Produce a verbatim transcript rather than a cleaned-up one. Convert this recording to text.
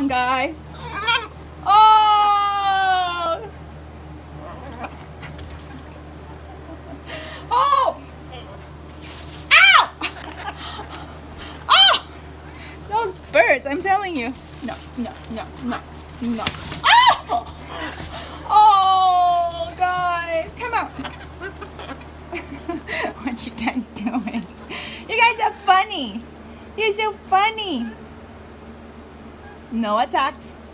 on, guys. Oh! Oh! Ow! Oh! Those birds, I'm telling you. No, no, no, no, no. Oh! Oh, guys, come out. What you guys doing? You guys are funny. You're so funny. No attacks.